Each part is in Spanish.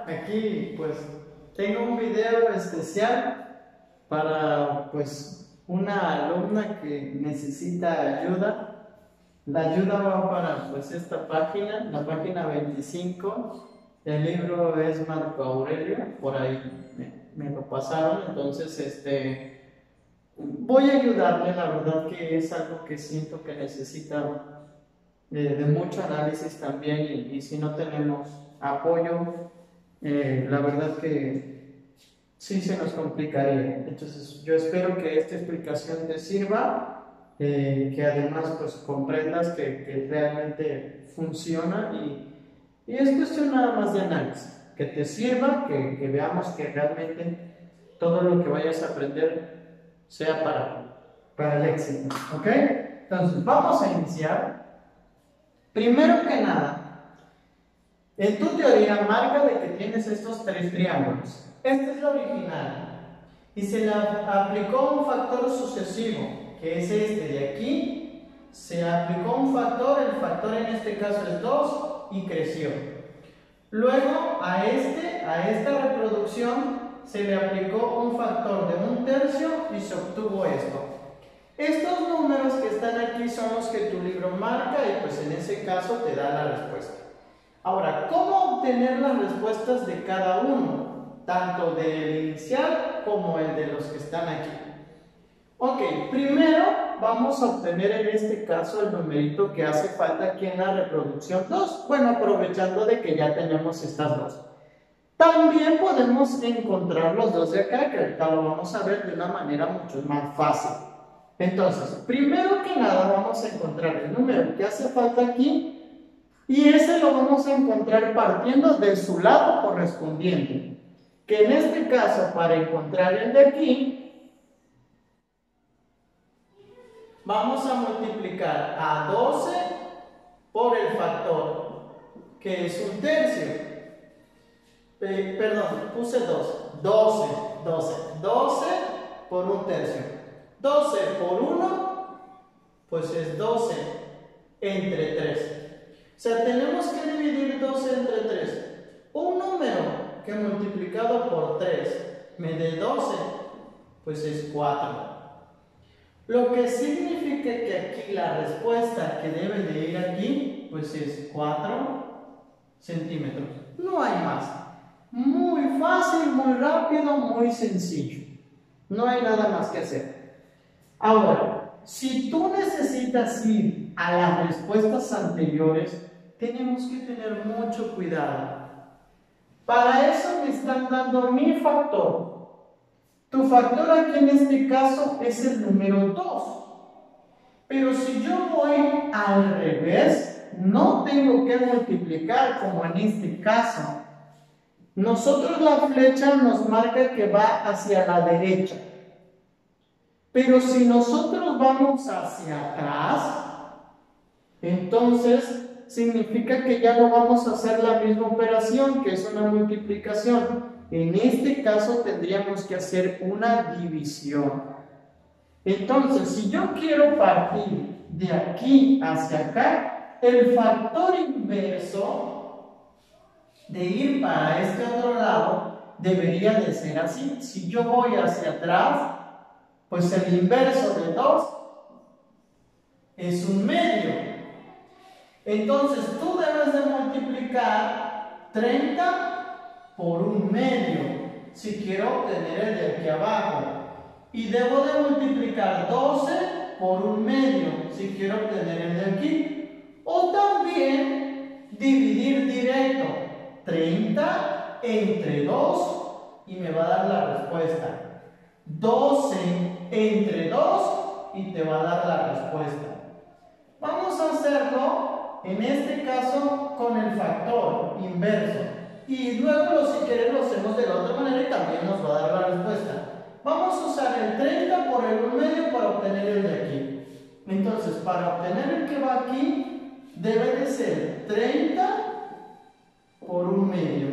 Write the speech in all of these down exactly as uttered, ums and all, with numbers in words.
aquí pues tengo un video especial para pues una alumna que necesita ayuda. La ayuda va para pues esta página, la página veinticinco. El libro es Marco Aurelio, por ahí me, me lo pasaron, entonces este voy a ayudarle. La verdad que es algo que siento que necesita de, de mucho análisis también, y, y si no tenemos apoyo, eh, la verdad que sí se nos complicaría. Entonces yo espero que esta explicación te sirva, eh, que además pues comprendas que, que realmente funciona, y, y es cuestión nada más de análisis, que te sirva, que, que veamos que realmente todo lo que vayas a aprender sea para, para el éxito, ¿ok? Entonces vamos a iniciar. Primero que nada, en tu teoría marca de que tienes estos tres triángulos. Este es el original y se le aplicó un factor sucesivo, que es este de aquí. Se aplicó un factor, el factor en este caso es dos, y creció. Luego a, este, a esta reproducción se le aplicó un factor de un tercio y se obtuvo esto. Estos números que están aquí son los que tu libro marca, y pues en ese caso te da la respuesta. Ahora, ¿cómo obtener las respuestas de cada uno? Tanto del inicial como el de los que están aquí. Ok, primero vamos a obtener en este caso el numerito que hace falta aquí en la reproducción dos. Bueno, aprovechando de que ya tenemos estas dos. También podemos encontrar los dos de acá, que ahorita lo vamos a ver de una manera mucho más fácil. Entonces, primero que nada vamos a encontrar el número que hace falta aquí, y ese lo vamos a encontrar partiendo de su lado correspondiente, que en este caso, para encontrar el de aquí, vamos a multiplicar a doce por el factor, que es un tercio. Eh, perdón, puse dos. doce, doce, doce por un tercio. doce por uno, pues es doce entre tres. O sea, tenemos que dividir doce entre tres. Un número que multiplicado por tres me dé doce, pues es cuatro. Lo que significa que aquí la respuesta que debe de ir aquí, pues es cuatro centímetros. No hay más. Muy fácil, muy rápido, muy sencillo. No hay nada más que hacer. Ahora, si tú necesitas ir a las respuestas anteriores, tenemos que tener mucho cuidado. Para eso me están dando mi factor. Tu factor aquí en este caso es el número dos. Pero si yo voy al revés, no tengo que multiplicar como en este caso. Nosotros la flecha nos marca que va hacia la derecha. Pero si nosotros vamos hacia atrás, entonces significa que ya no vamos a hacer la misma operación, que es una multiplicación. En este caso tendríamos que hacer una división. Entonces, si yo quiero partir de aquí hacia acá, el factor inverso de ir para este otro lado debería de ser así. Si yo voy hacia atrás, pues el inverso de dos es un medio. Entonces tú debes de multiplicar treinta por un medio si quiero obtener el de aquí abajo. Y debo de multiplicar doce por un medio si quiero obtener el de aquí. O también dividir directo treinta entre dos y me va a dar la respuesta. doce entre dos y te va a dar la respuesta. Vamos a hacerlo en este caso con el factor inverso, y luego si quieres lo hacemos de la otra manera y también nos va a dar la respuesta. Vamos a usar el treinta por el un medio para obtener el de aquí. Entonces, para obtener el que va aquí debe de ser treinta por un medio.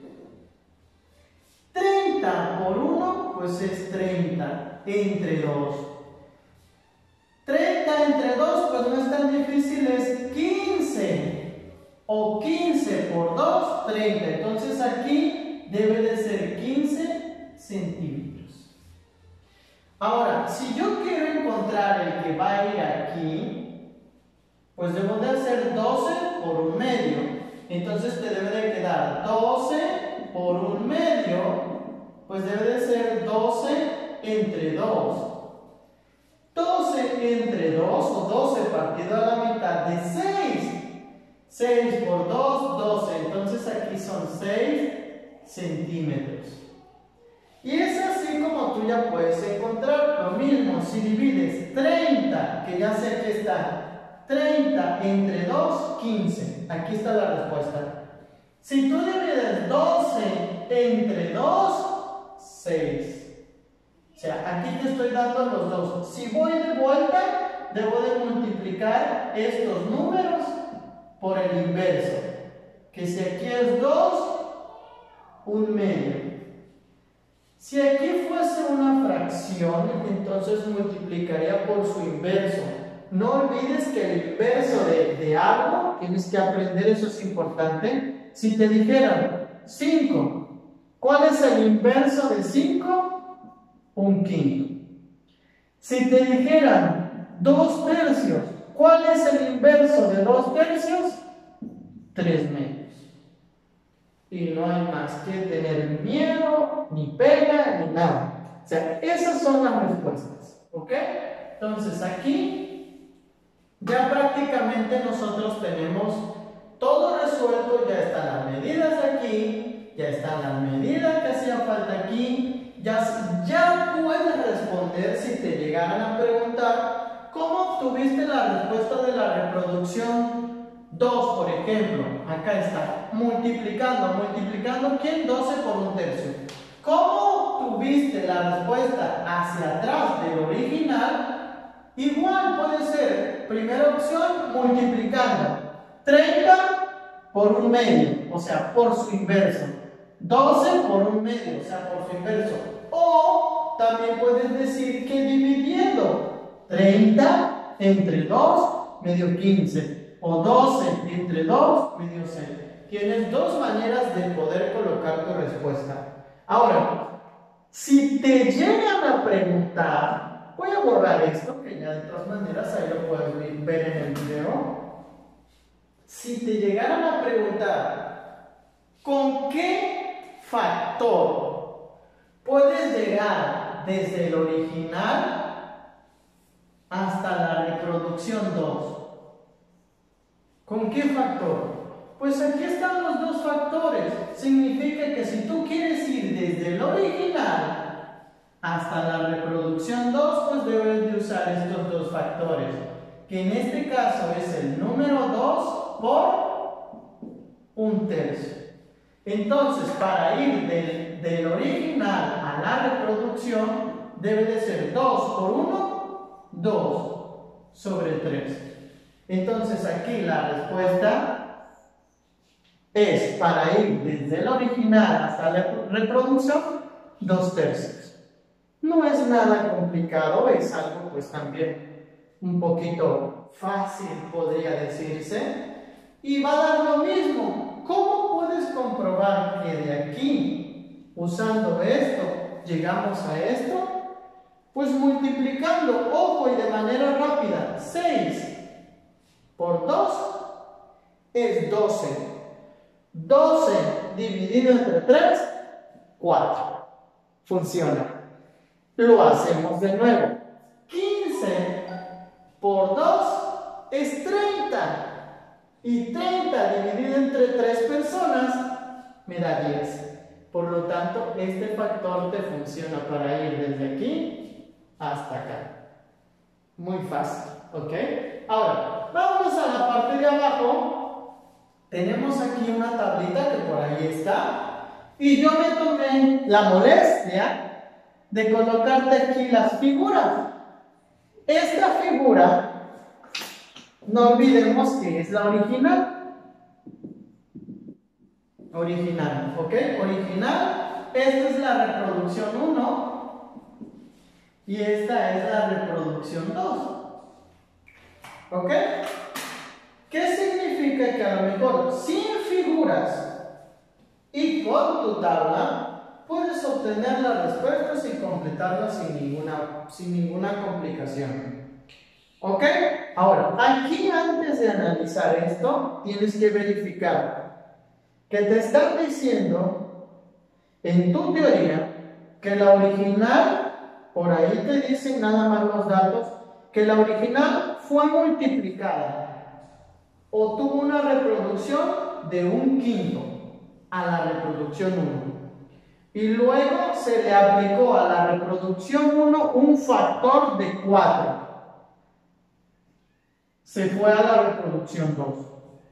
treinta por uno pues es treinta entre dos. treinta entre dos pues no es tan difícil, es quince. O quince por dos, treinta. Entonces aquí debe de ser quince centímetros. Ahora, si yo quiero encontrar el que va a ir aquí, pues debo de hacer doce por un medio. Entonces te debe de quedar doce por un medio, pues debe de ser doce entre dos. doce entre dos o doce partido a la mitad de seis. seis por dos, doce. Entonces aquí son seis centímetros. Y es así como tú ya puedes encontrar lo mismo. Si divides treinta, que ya sé que está, treinta entre dos, quince. Aquí está la respuesta. Si tú divides doce entre dos, seis. O sea, aquí te estoy dando los dos. Si voy de vuelta, debo de multiplicar estos números por el inverso. Que si aquí es dos, un medio. Si aquí fuese una fracción, entonces multiplicaría por su inverso. No olvides que el inverso de, de algo, tienes que aprender, eso es importante. Si te dijeran cinco, ¿cuál es el inverso de cinco? Un quinto. Si te dijeran dos tercios, ¿cuál es el inverso de dos tercios? Tres medios. Y no hay más que tener miedo, ni pena, ni nada. O sea, esas son las respuestas. ¿Ok? Entonces aquí ya prácticamente nosotros tenemos todo resuelto. Ya están las medidas de aquí, ya están las medidas que hacía falta aquí. Ya, ya puedes responder si te llegaran a preguntar cómo obtuviste la respuesta de la reproducción dos, por ejemplo. Acá está, multiplicando, multiplicando, ¿quién? doce por un tercio. ¿Cómo obtuviste la respuesta hacia atrás del original? Igual puede ser, primera opción, multiplicando treinta por un medio, o sea, por su inverso. doce por un medio, o sea, por su inverso. O también puedes decir que dividiendo treinta entre dos, medio quince. O doce entre dos, medio seis. Tienes dos maneras de poder colocar tu respuesta. Ahora, si te llegan a preguntar, voy a borrar esto, que ya de todas maneras ahí lo puedes ver en el video. Si te llegaran a preguntar, ¿con qué factor puedes llegar desde el original hasta la reproducción dos? ¿Con qué factor? Pues aquí están los dos factores. Significa que si tú quieres ir desde el original hasta la reproducción dos, pues debes de usar estos dos factores, que en este caso es el número dos por un tercio. Entonces, para ir del, del original a la reproducción, debe de ser dos por uno, dos sobre tres. Entonces, aquí la respuesta es, para ir desde el original hasta la reproducción, dos tercios. No es nada complicado, es algo pues también un poquito fácil, podría decirse, y va a dar lo mismo. ¿Cómo puedes comprobar que de aquí, usando esto, llegamos a esto? Pues multiplicando, ojo, y de manera rápida. seis por dos es doce. doce dividido entre tres, cuatro. Funciona. Lo hacemos de nuevo. quince por dos es treinta. Y treinta dividido entre tres personas me da diez. Por lo tanto, este factor te funciona para ir desde aquí hasta acá. Muy fácil, ¿ok? Ahora, vámonos a la parte de abajo. Tenemos aquí una tablita que por ahí está. Y yo me tomé la molestia de colocarte aquí las figuras. Esta figura, no olvidemos que es la original. Original, ¿ok? Original. Esta es la reproducción uno. Y esta es la reproducción dos. ¿Ok? ¿Qué significa? Que a lo mejor sin figuras Y con tu tabla puedes obtener las respuestas y completarlas sin ninguna, sin ninguna complicación. ¿Ok? Ahora, aquí antes de analizar esto, tienes que verificar que te están diciendo en tu teoría que la original, por ahí te dicen nada más los datos, que la original fue multiplicada o tuvo una reproducción de un quinto a la reproducción uno. Y luego se le aplicó a la reproducción uno un factor de cuatro. Se fue a la reproducción dos.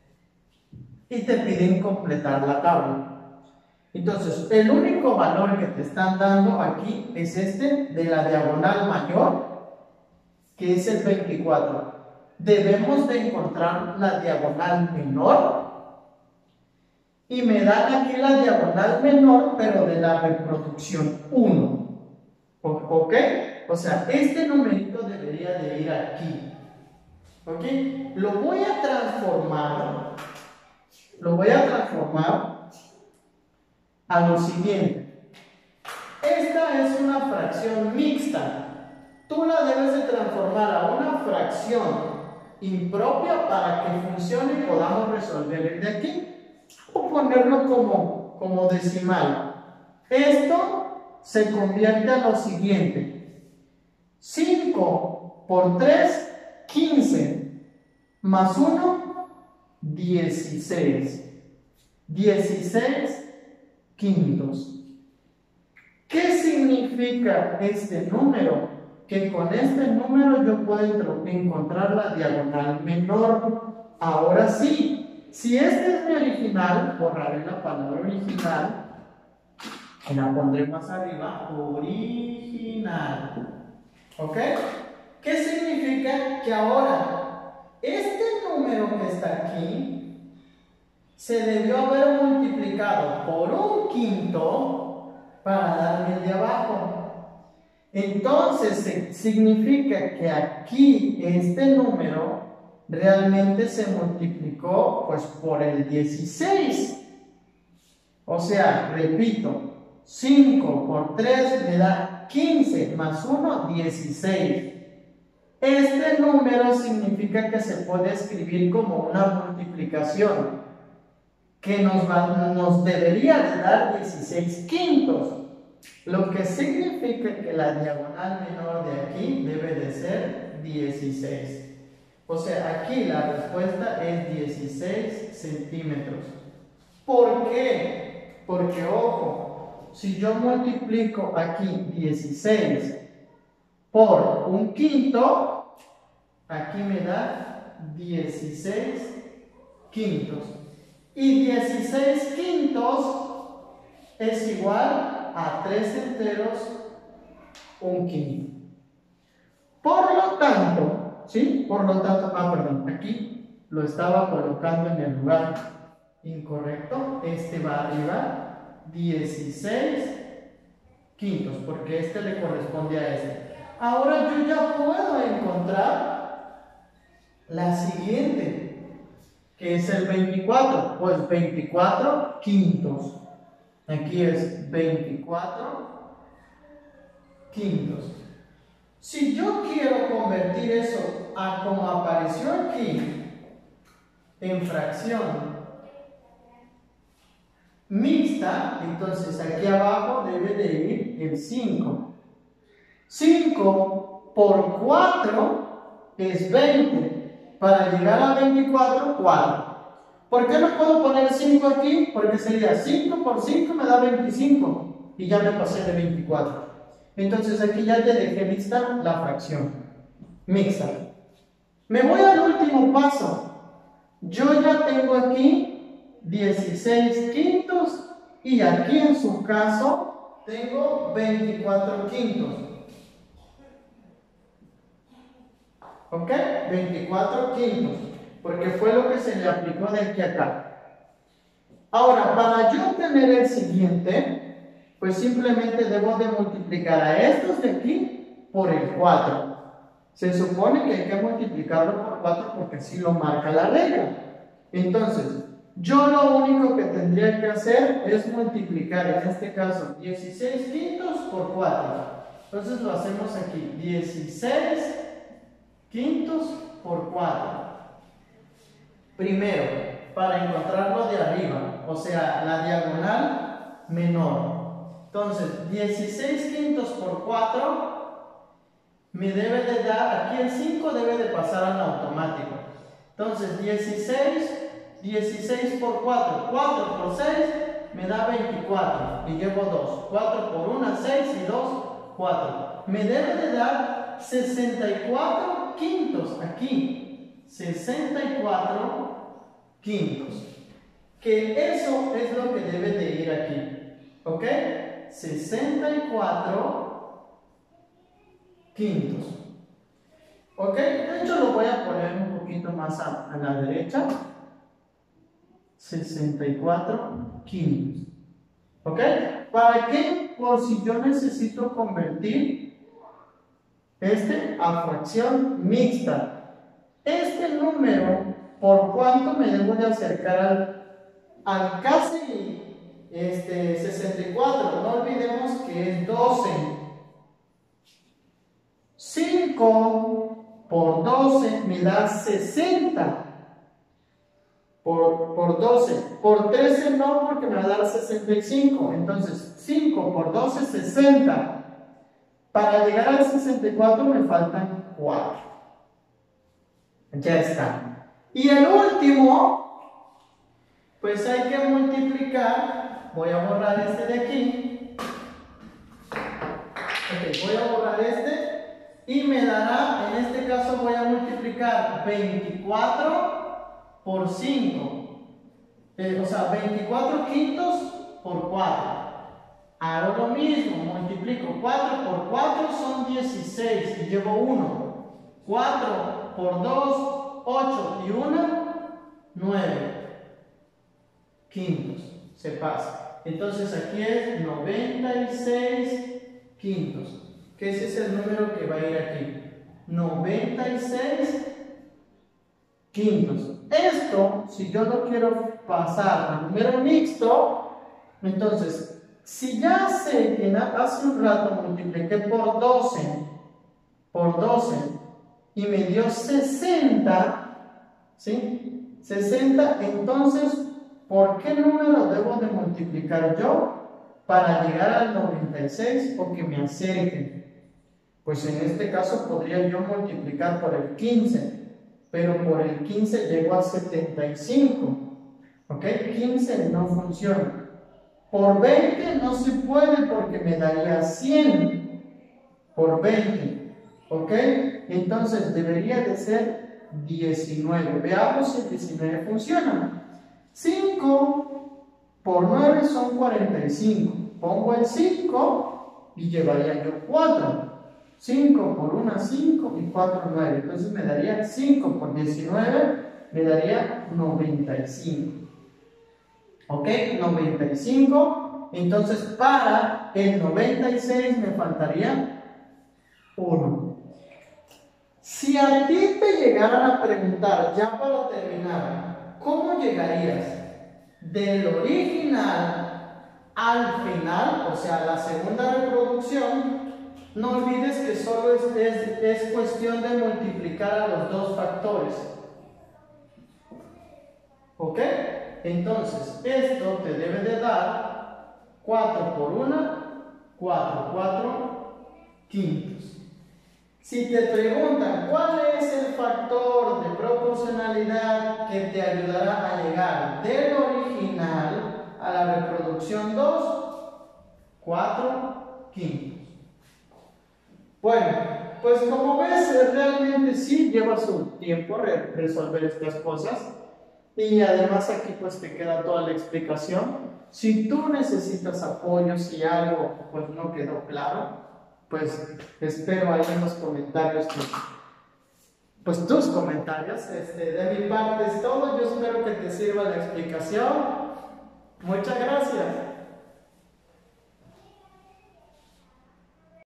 Y te piden completar la tabla. Entonces, el único valor que te están dando aquí es este de la diagonal mayor, que es el veinticuatro. Debemos de encontrar la diagonal menor. Y me dan aquí la diagonal menor, pero de la reproducción uno. ¿Ok? O sea, este numerito debería de ir aquí. ¿Ok? Lo voy a transformar. Lo voy a transformar a lo siguiente. Esta es una fracción mixta. Tú la debes de transformar a una fracción impropia para que funcione y podamos resolver el de aquí. O ponerlo como, como decimal. Esto se convierte a lo siguiente. cinco por tres, quince. Más uno, dieciséis. dieciséis quintos. ¿Qué significa este número? Que con este número yo puedo encontrar la diagonal menor. Ahora sí, si este es mi original, borraré la palabra original y la pondré más arriba, original. ¿Ok? ¿Qué significa? Que ahora este número que está aquí se debió haber multiplicado por un quinto para darme el de abajo. Entonces significa que aquí este número realmente se multiplicó pues por el dieciséis. O sea, repito, cinco por tres me da quince más uno, dieciséis. Este número significa que se puede escribir como una multiplicación que nos, va, nos debería de dar dieciséis quintos. Lo que significa que la diagonal menor de aquí debe de ser dieciséis. O sea, aquí la respuesta es dieciséis centímetros. ¿Por qué? Porque, ojo, si yo multiplico aquí dieciséis por un quinto, aquí me da dieciséis quintos. Y dieciséis quintos es igual a tres enteros, un quinto. Por lo tanto, ¿sí? Por lo tanto, ah, perdón, aquí lo estaba colocando en el lugar incorrecto. Este va arriba, dieciséis quintos, porque este le corresponde a este. Ahora yo ya puedo encontrar la siguiente, que es el veinticuatro. Pues veinticuatro quintos. Aquí es veinticuatro quintos. Si yo quiero convertir eso a como apareció aquí, en fracción mixta, entonces aquí abajo debe de ir el cinco. cinco por cuatro es veinte. Para llegar a veinticuatro, cuatro. ¿Por qué no puedo poner cinco aquí? Porque sería cinco por cinco me da veinticinco. Y ya me pasé de veinticuatro. Entonces aquí ya te dejé lista la fracción mixta. Me voy al último paso. Yo ya tengo aquí dieciséis quintos y aquí en su caso tengo veinticuatro quintos. ¿Ok? veinticuatro quintos. Porque fue lo que se le aplicó de aquí a acá. Ahora, para yo obtener el siguiente, pues simplemente debo de multiplicar a estos de aquí por el cuatro. Se supone que hay que multiplicarlo por cuatro porque así lo marca la regla. Entonces, Yo lo único que tendría que hacer es multiplicar, en este caso, dieciséis quintos por cuatro. Entonces lo hacemos aquí, dieciséis quintos por cuatro. Primero, para encontrarlo de arriba, o sea, la diagonal menor. Entonces, dieciséis quintos por cuatro me debe de dar, aquí el cinco debe de pasar al automático. Entonces, dieciséis, dieciséis por cuatro, cuatro por seis me da veinticuatro y llevo dos. cuatro por uno, seis y dos, cuatro. Me debe de dar sesenta y cuatro quintos aquí. sesenta y cuatro quintos. Que eso es lo que debe de ir aquí. ¿Ok? sesenta y cuatro quintos. ¿Ok? De hecho lo voy a poner un poquito más a, a la derecha. sesenta y cuatro quintos. ¿Ok? ¿Para qué? Por si yo necesito convertir este a fracción mixta. Este número, ¿por cuánto me debo de acercar al, al casi este, sesenta y cuatro? No olvidemos que es doce. cinco por doce me da sesenta. Por, por doce. Por trece no, porque me va a dar sesenta y cinco. Entonces, cinco por doce, sesenta. Para llegar al sesenta y cuatro me faltan cuatro. Ya está. Y el último, pues hay que multiplicar. Voy a borrar este de aquí. Ok, voy a borrar este. Y me dará, en este caso voy a multiplicar veinticuatro por cinco. Eh, o sea, veinticuatro quintos por cuatro. Hago lo mismo, multiplico cuatro por cuatro son dieciséis y llevo uno. cuatro por dos, ocho y uno, nueve quintos. Se pasa. Entonces aquí es noventa y seis quintos. Que ese es el número que va a ir aquí. noventa y seis quintos. Esto, si yo lo quiero pasar a número mixto, entonces, si ya sé que hace un rato multipliqué por doce, por doce, y me dio sesenta, ¿sí? sesenta, entonces, ¿por qué número debo de multiplicar yo para llegar al noventa y seis o que me acerque? Pues en este caso podría yo multiplicar por el quince, pero por el quince llego a setenta y cinco, ¿ok? quince no funciona. Por veinte no se puede porque me daría cien por veinte, ¿ok? Entonces debería de ser diecinueve. Veamos si el diecinueve funciona. cinco por nueve son cuarenta y cinco. Pongo el cinco y llevaría yo cuatro. cinco por uno, cinco y cuatro, nueve. Entonces me daría cinco por diecinueve, me daría noventa y cinco. ¿Ok? noventa y cinco. Entonces para el noventa y seis me faltaría uno. Si a ti te llegaran a preguntar, ya para terminar, ¿cómo llegarías del original al final, o sea, la segunda reproducción? No olvides que solo es, es, es cuestión de multiplicar a los dos factores. ¿Ok? Entonces, esto te debe de dar cuatro por uno, cuatro, cuatro quintos. Si te preguntan cuál es el factor de proporcionalidad que te ayudará a llegar del original a la reproducción dos, cuatro quintos. Bueno, pues como ves, realmente sí lleva su tiempo re resolver estas cosas. Y además aquí pues te queda toda la explicación. Si tú necesitas apoyo, si algo pues no quedó claro, pues espero ahí en los comentarios que, pues tus comentarios. Este, de mi parte es todo. Yo espero que te sirva la explicación. Muchas gracias.